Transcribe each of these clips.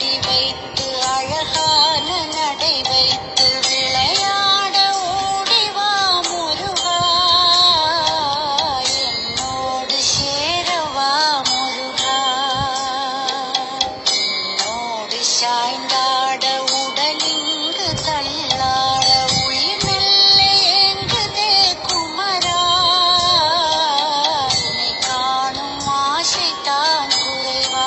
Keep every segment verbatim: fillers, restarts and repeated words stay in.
அடி வைத்து அழகான நடை வைத்து விளையாட ஓடிவா முருகா, என்னோடு சேரவா முருகா. என்னோடு சாய்ந்தாட உடலிங்கு தள்ளாட உயிர் மெல்ல ஏங்குதே குமரா, உன்னை காணும் ஆசைதான் குறைவா.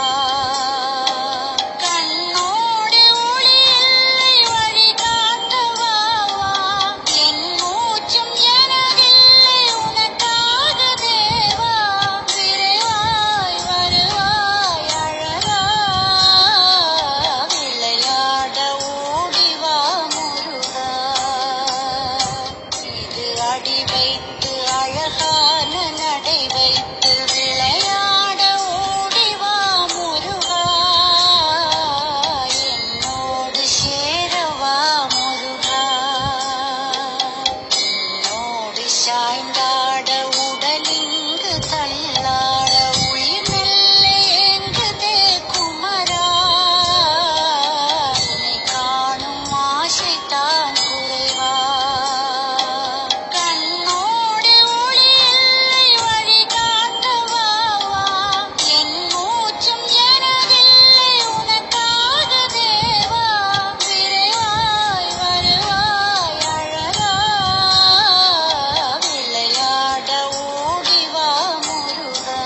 கண்ணோடு ஒளி இல்லை வழிகாட்டவா வா, என் மூச்சும் எனதில்லை உனக்காக தேவா. விரைவாய் வருவாய் அழகா, விளையாட ஓடிவா முருகா. இது அடி வைத்து அழகான நடை வைத்து விளையாட ஓடிவா முருகா, என்னோடு சேரவா முருகா. என்னோடு சாய்ந்தாட உடலிங்கு தள்ளாட உயிர் மெல்ல ஏங்குதே குமரா, உன்னை காணும் ஆசைதான் குறைவா. கண்ணோடு ஒளி இல்லை வழிகாட்டவா வா, என் மூச்சும் எனதில்லை உனக்காக தேவா. விரைவாய் வருவாய் அழகா, விளையாட ஓடிவா முருகா.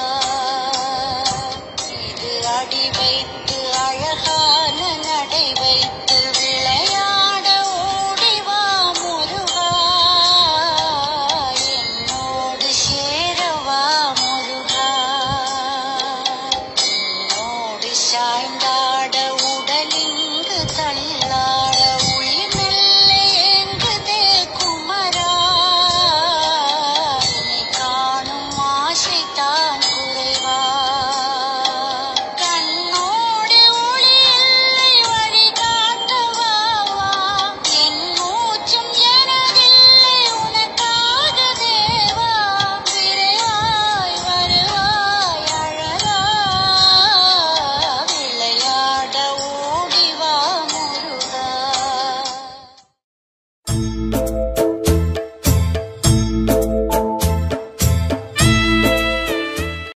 இது அடி வைத்து அழகான நடை வைத்து விளையாட ஓடிவா முருகா, என்னோடு சேரவா முருகா. என்னோடு சாய்ந்தாட